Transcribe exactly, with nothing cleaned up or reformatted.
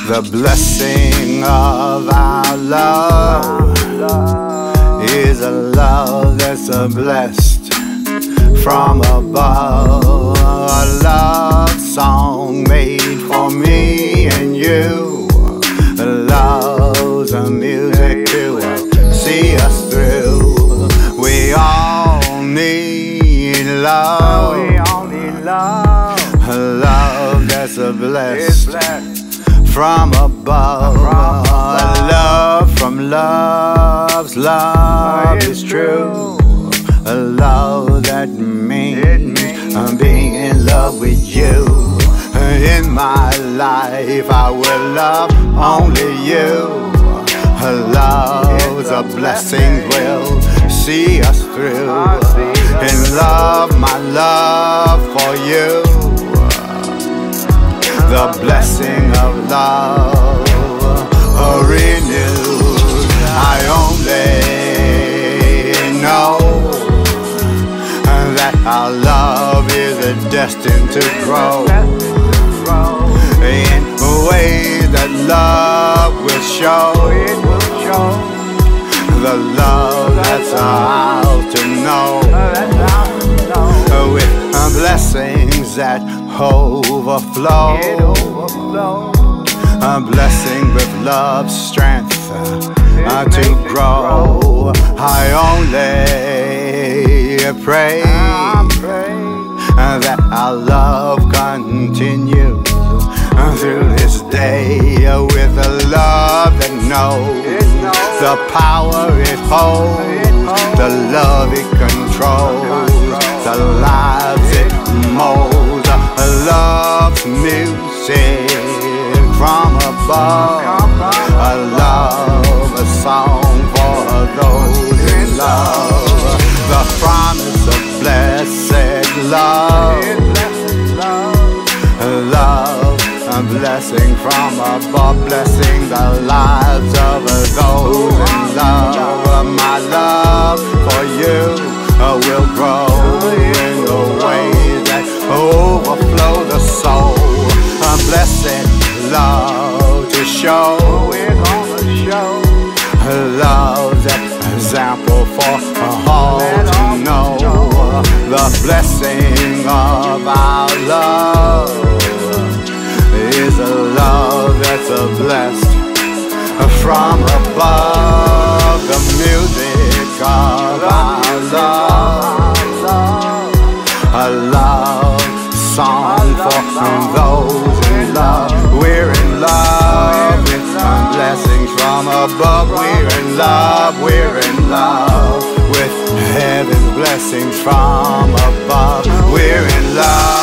The blessing of our love is a love that's a blessed from above. A love song made for me and you. Love's a music to see us through. We all need love. We all need love. A love that's a blessed from above. From above. A love from love's love is true. A love that means I'm being in love with you. In my life I will love only you. A love's a blessing will see us through. In love, my love for you. The blessing of love renewed. I only know that our love is destined to grow in ways that love will show. The love that's ours to know, with blessings that overflow. A blessing with love's strength to grow. I only pray that our love continues through this day, with a love that knows the power it holds, the love it controls, the lives it molds. A love's music from above. A love, a song for those in love. The promise of blessed love. Love, a blessing from above, blessing the lives of those in love. My love for you will grow in the ways that overflow the soul. A blessed love to show. Love's example for all to know. The blessing of our love is a love that's a blessed from above. The music of our love, a love song for those in love. We're in love with blessings from above. We're in love, we're in love with heaven's blessings from above. We're in love.